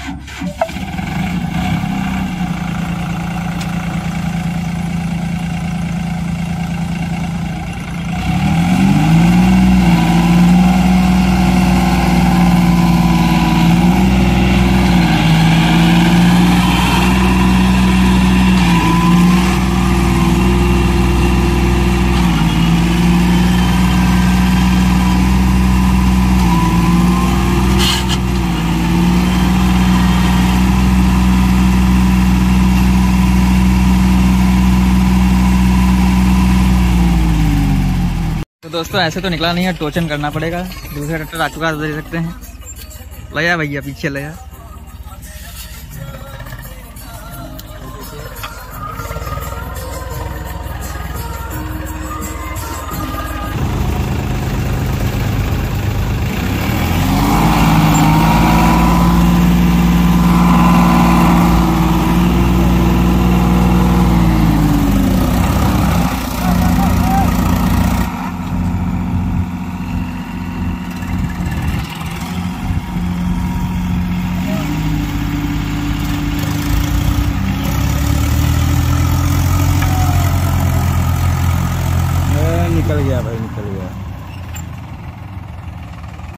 दोस्तों ऐसे तो निकला नहीं है, टोचन करना पड़ेगा। दूसरा ट्रैक्टर आ चुका है, देख सकते हैं। लया भैया पीछे लया। निकल गया भाई, निकल गया।